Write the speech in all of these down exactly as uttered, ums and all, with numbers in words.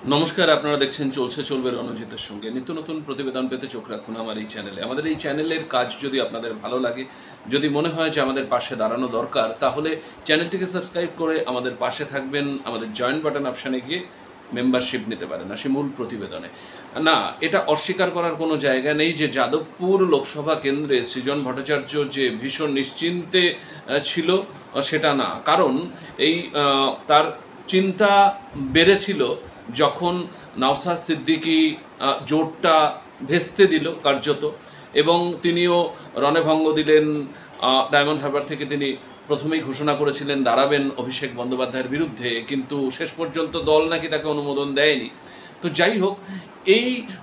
নমস্কার, আপনারা দেখছেন চলছে চলবে রণজিতের সঙ্গে। নিত্য নতুন প্রতিবেদন পেতে চোখ রাখুন আমার এই চ্যানেলে। আমাদের এই চ্যানেলের কাজ যদি আপনাদের ভালো লাগে, যদি মনে হয় যে আমাদের পাশে দাঁড়ানো দরকার, তাহলে চ্যানেলটিকে সাবস্ক্রাইব করে আমাদের পাশে থাকবেন। আমাদের জয়েন বাটন অপশানে গিয়ে মেম্বারশিপ নিতে পারেন আসি মূল প্রতিবেদনে। না, এটা অস্বীকার করার কোনো জায়গা নেই যে যাদবপুর লোকসভা কেন্দ্রে সৃজন ভট্টাচার্য যে ভীষণ নিশ্চিন্তে ছিল সেটা না। কারণ এই তার চিন্তা বেড়েছিল যখন নওশাদ সিদ্দিকী জোটটা ভেস্তে দিল কার্যত, এবং তিনিও রণভঙ্গ দিলেন। ডায়মন্ড হারবার থেকে তিনি প্রথমেই ঘোষণা করেছিলেন দাঁড়াবেন অভিষেক বন্দ্যোপাধ্যায়ের বিরুদ্ধে, কিন্তু শেষ পর্যন্ত দল নাকি তাকে অনুমোদন দেয়নি। তো যাই হোক, এই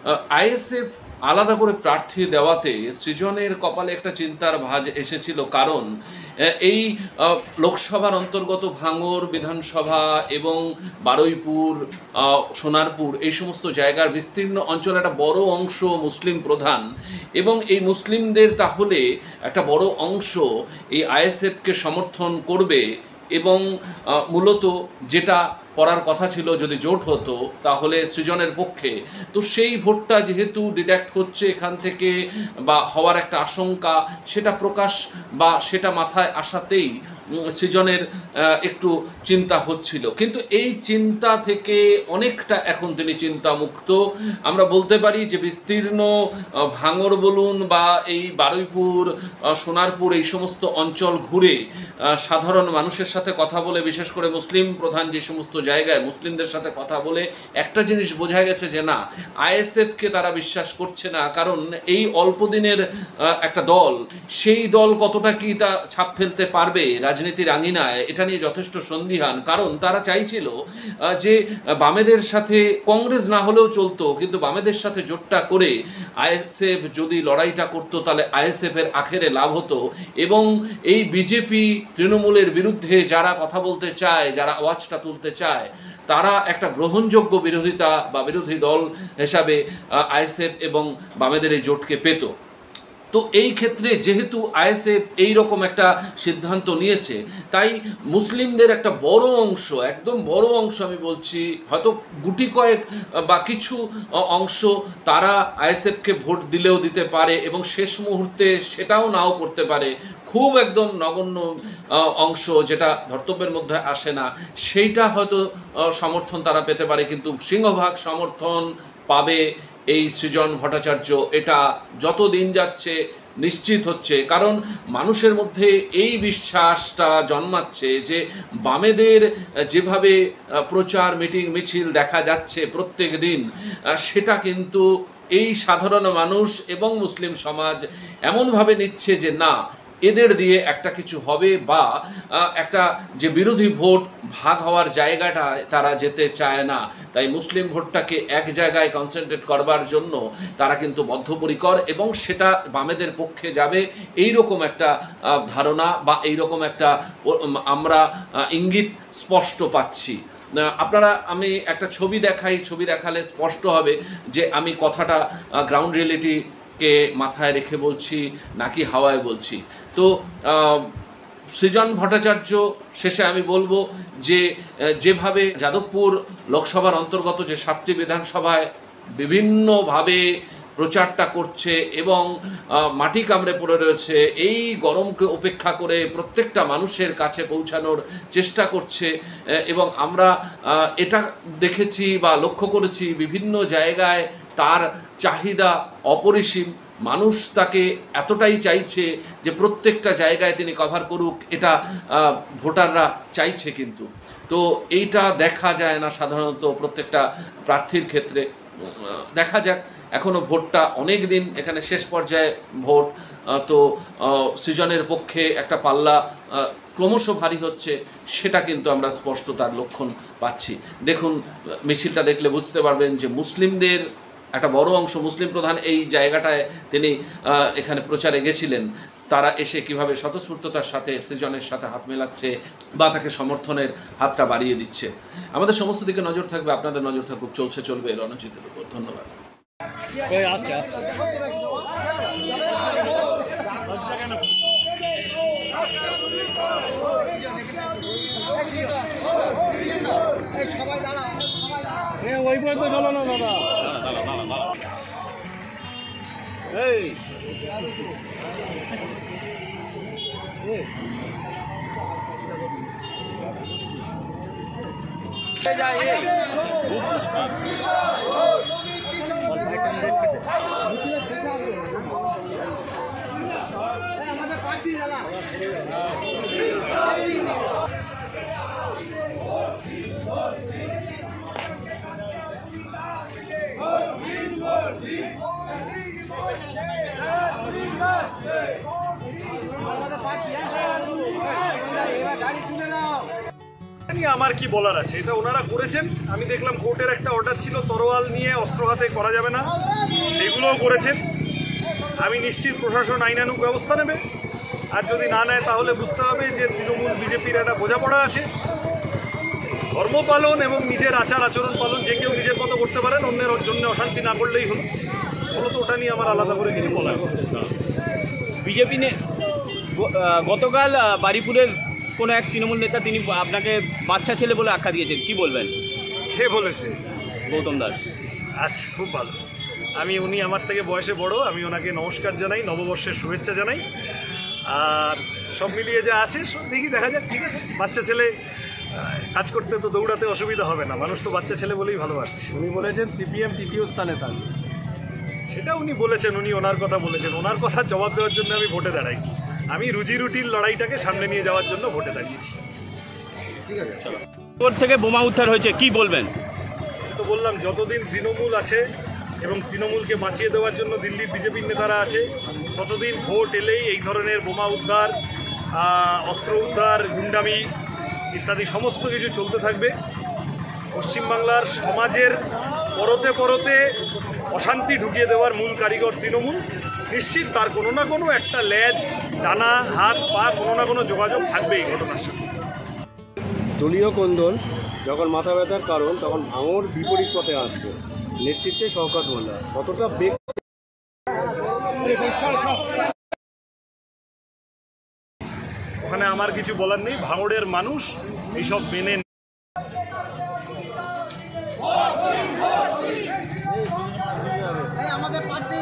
আইএসএফ আলাদা করে প্রার্থী দেওয়াতে সৃজনের কপালে একটা চিন্তার ভাঁজ এসেছিল। কারণ এই লোকসভার অন্তর্গত ভাঙড় বিধানসভা এবং বারুইপুর, সোনারপুর, এই সমস্ত জায়গার বিস্তীর্ণ অঞ্চলে একটা বড় অংশ মুসলিম প্রধান, এবং এই মুসলিমদের তাহলে একটা বড় অংশ এই আইএসএফকে সমর্থন করবে। এবং মূলত যেটা করার কথা ছিল, যদি জোট হতো তাহলে সৃজনের পক্ষে, তো সেই ভোটটা যেহেতু ডিডাক্ট হচ্ছে এখান থেকে বা হওয়ার একটা আশঙ্কা, সেটা প্রকাশ বা সেটা মাথায় আসাতেই সৃজনের একটু চিন্তা হচ্ছিল। কিন্তু এই চিন্তা থেকে অনেকটা এখন তিনি চিন্তামুক্ত। আমরা বলতে পারি যে বিস্তীর্ণ ভাঙড় বলুন বা এই বারুইপুর, সোনারপুর, এই সমস্ত অঞ্চল ঘুরে সাধারণ মানুষের সাথে কথা বলে, বিশেষ করে মুসলিম প্রধান যে সমস্ত জায়গায় মুসলিমদের সাথে কথা বলে একটা জিনিস বোঝা গেছে যে না, আইএসএফকে তারা বিশ্বাস করছে না। কারণ এই অল্প দিনের একটা দল, সেই দল কতটা কি তা ছাপ ফেলতে পারবে রাজনীতির আঙিনায়, এটা নিয়ে যথেষ্ট সন্দিহান। কারণ তারা চাইছিল যে বামেদের সাথে কংগ্রেস না হলেও চলতো, কিন্তু বামেদের সাথে জোটটা করে আইএসএফ যদি লড়াইটা করতো তাহলে আইএসএফের আখেরে লাভ হতো। এবং এই বিজেপি তৃণমূলের বিরুদ্ধে যারা কথা বলতে চায়, যারা আওয়াজটা তুলতে চায়, তারা একটা গ্রহণযোগ্য বিরোধিতা বা বিরোধী দল হিসাবে আইএসএফ এবং বামেদের এই জোটকে পেত। তো এই ক্ষেত্রে যেহেতু আইএসএফ এই রকম একটা সিদ্ধান্ত নিয়েছে, তাই মুসলিমদের একটা বড় অংশ, একদম বড় অংশ আমি বলছি, হয়তো গুটি কয়েক বা কিছু অংশ তারা আইএসএফকে ভোট দিলেও দিতে পারে, এবং শেষ মুহূর্তে সেটাও নাও করতে পারে। খুব একদম নগণ্য অংশ যেটা ধর্তব্যের মধ্যে আসে না, সেইটা হয়তো সমর্থন তারা পেতে পারে, কিন্তু সিংহভাগ সমর্থন পাবে এই সৃজন ভট্টাচার্য। এটা যত দিন যাচ্ছে নিশ্চিত হচ্ছে, কারণ মানুষের মধ্যে এই বিশ্বাসটা জন্মাচ্ছে যে বামেদের যেভাবে প্রচার মিটিং মিছিল দেখা যাচ্ছে প্রত্যেক দিন, সেটা কিন্তু এই সাধারণ মানুষ এবং মুসলিম সমাজ এমনভাবে নিচ্ছে যে না, এদের দিয়ে একটা কিছু হবে, বা একটা যে বিরোধী ভোট ভাগ হওয়ার জায়গাটা তারা যেতে চায় না। তাই মুসলিম ভোটটাকে এক জায়গায় কনসেন্ট্রেট করবার জন্য তারা কিন্তু বদ্ধপরিকর, এবং সেটা বামেদের পক্ষে যাবে এই রকম একটা ধারণা বা এই রকম একটা আমরা ইঙ্গিত স্পষ্ট পাচ্ছি। আপনারা, আমি একটা ছবি দেখাই, ছবি দেখালে স্পষ্ট হবে যে আমি কথাটা গ্রাউন্ড রিয়েলিটি কে মাথায় রেখে বলছি নাকি হাওয়ায় বলছি। তো সৃজন ভট্টাচার্য, শেষে আমি বলবো যে যেভাবে যাদবপুর লোকসভার অন্তর্গত যে সাতটি বিধানসভায় বিভিন্নভাবে প্রচারটা করছে এবং মাটি কামড়ে পড়ে রয়েছে, এই গরমকে উপেক্ষা করে প্রত্যেকটা মানুষের কাছে পৌঁছানোর চেষ্টা করছে, এবং আমরা এটা দেখেছি বা লক্ষ্য করেছি বিভিন্ন জায়গায় তার চাহিদা অপরিসীম। মানুষ তাকে এতটাই চাইছে যে প্রত্যেকটা জায়গায় তিনি কভার করুক, এটা ভোটাররা চাইছে। কিন্তু তো এইটা দেখা যায় না সাধারণত প্রত্যেকটা প্রার্থীর ক্ষেত্রে। দেখা যাক, এখনও ভোটটা অনেক দিন, এখানে শেষ পর্যায়ে ভোট। তো সৃজনের পক্ষে একটা পাল্লা ক্রমশ ভারী হচ্ছে, সেটা কিন্তু আমরা স্পষ্ট তার লক্ষণ পাচ্ছি। দেখুন, মিছিলটা দেখলে বুঝতে পারবেন যে মুসলিমদের একটা বড় অংশ, মুসলিম প্রধান এই জায়গাটায় তিনি এখানে প্রচারে গেছিলেন, তারা এসে কিভাবে স্বতঃস্ফূর্ততার সাথে সৃজনের সাথে হাত মেলাচ্ছে বা তাকে সমর্থনের হাতটা বাড়িয়ে দিচ্ছে। আমাদের সমস্ত দিকে নজর থাকবে, আপনাদের নজর থাকুক চলছে চলবে রণজিতের উপর। ধন্যবাদ। সবাই দাঁড়া। ওই বই তো চলো না দাদা। এই আমাদের পার্টি দাদা আমার কি বলার আছে, এটা ওনারা করেছেন। আমি দেখলাম কোর্টের একটা অর্ডার ছিল তরোয়াল নিয়ে অস্ত্র হাতে করা যাবে না, সেগুলোও করেছেন। আমি নিশ্চিত প্রশাসন আইনানুগ ব্যবস্থা নেবে, আর যদি না নেয় তাহলে বুঝতে হবে যে তৃণমূল বিজেপির একটা বোঝাপড়া আছে। ধর্ম পালন এবং নিজের আচার আচরণ পালন যে কেউ নিজের মতো করতে পারেন, অন্যের জন্য অশান্তি না করলেই হলো। মূলত ওটা নিয়ে আমার আলাদা করে কিছু বলার বিজেপি নে গতকাল বারিপুরের কোনো এক তৃণমূল নেতা তিনি আপনাকে বাচ্চা ছেলে বলে আখ্যা দিয়েছেন, কি বলবেন? কে বলেছে? গৌতম দাস। আচ্ছা, খুব ভালো। আমি উনি আমার থেকে বয়সে বড়, আমি ওনাকে নমস্কার জানাই, নববর্ষের শুভেচ্ছা জানাই। আর সব মিলিয়ে যা আছে সব দেখি, দেখা যাক। ঠিক আছে, বাচ্চা ছেলে কাজ করতে তো দৌড়াতে অসুবিধা হবে না, মানুষ তো বাচ্চা ছেলে বলেই ভালোবাসছে। উনি বলেছেন সিপিএম তৃতীয় স্থানে থাকবে, সেটা উনি বলেছেন, উনি ওনার কথা বলেছেন। ওনার কথা জবাব দেওয়ার জন্য আমি ভোটে দাঁড়াই। আমি রুজি রুটির লড়াইটাকে সামনে নিয়ে যাওয়ার জন্য ভোটে দাঁড়িয়েছি। ঠিক আছে, চলো। ওর থেকে বোমা উদ্ধার হয়েছে, কি বলবেন? তো বললাম, যতদিন তৃণমূল আছে এবং তৃণমূলকে বাঁচিয়ে দেওয়ার জন্য দিল্লির বিজেপির নেতারা আছে, ততদিন ভোট এলেই এই ধরনের বোমা উদ্ধার, অস্ত্র উদ্ধার, গুন্ডামি ইত্যাদি সমস্ত কিছু চলতে থাকবে। পশ্চিমবাংলার সমাজের পরতে পরতে অশান্তি ঢুকিয়ে দেওয়ার মূল কারিগর তৃণমূল। নিশ্চিত তার কোনো না কোনো একটা লেজ, ডানা, হাত, পা, কোনো না কোনো যোগাযোগ থাকবে এই ঘটনার সাথে। দলীয় কোন্দল যখন মাথা ব্যথার কারণ, তখন ভাঙড় বিপরীত পথে আসছে, নেতৃত্বে শওকত মোল্লা। কতটা বেগ ওখানে আমার কিছু বলার নেই। ভাঙড়ের মানুষ এইসব মেনে আমাদের পার্টি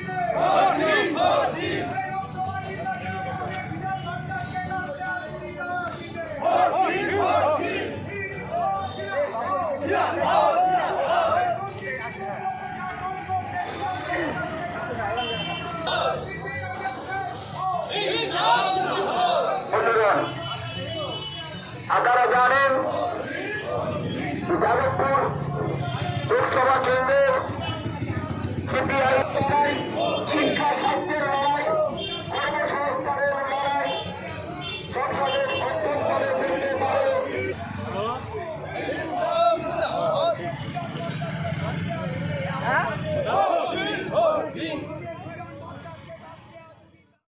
আপনারা জানেন যাদবপুর লোকসভা কেন্দ্রের সিপিআই